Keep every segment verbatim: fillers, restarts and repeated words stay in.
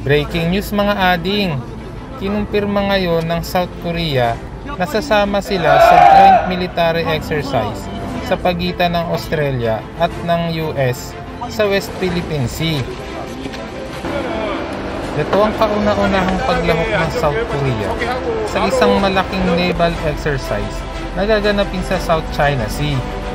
Breaking news mga ading, kinumpirma ngayon ng South Korea na sasama sila sa joint military exercise sa pagitan ng Australia at ng U S sa West Philippine Sea. Ito ang kauna-unahang paglahok ng South Korea sa isang malaking naval exercise na gaganapin sa South China Sea.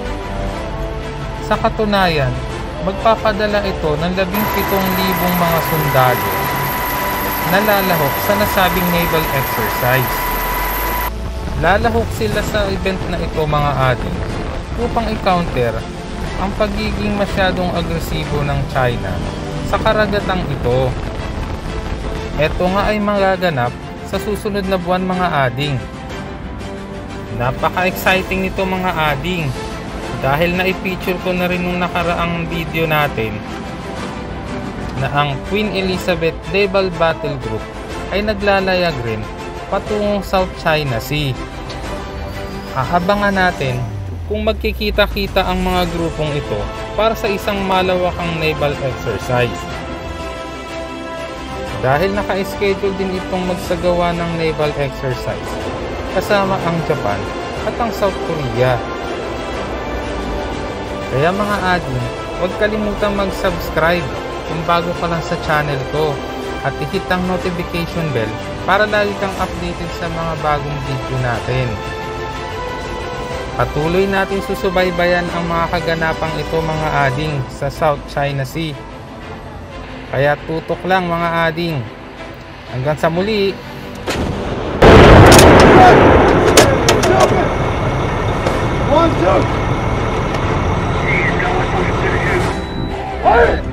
Sa katunayan, magpapadala ito ng labing pitong libong mga sundalo na lalahok sa nasabing naval exercise. Lalahok sila sa event na ito mga ading upang i-counter ang pagiging masyadong agresibo ng China sa karagatang ito. Ito nga ay magaganap sa susunod na buwan mga ading. Napaka-exciting nito mga ading dahil na-feature ko na rin nung nakaraang video natin na ang Queen Elizabeth Naval Battle Group ay naglalayag rin patungong South China Sea. Aabangan natin kung magkikita-kita ang mga grupong ito para sa isang malawakang naval exercise. Dahil naka-schedule din itong magsagawa ng naval exercise kasama ang Japan at ang South Korea. Kaya mga ading, huwag kalimutang mag-subscribe kung bago ka lang sa channel ko at i-hit ang notification bell para lagi kang updated sa mga bagong video natin. Patuloy natin susubaybayan ang mga kaganapang ito mga ading sa South China Sea. Kaya tutok lang mga ading. Hanggang sa muli. One, two.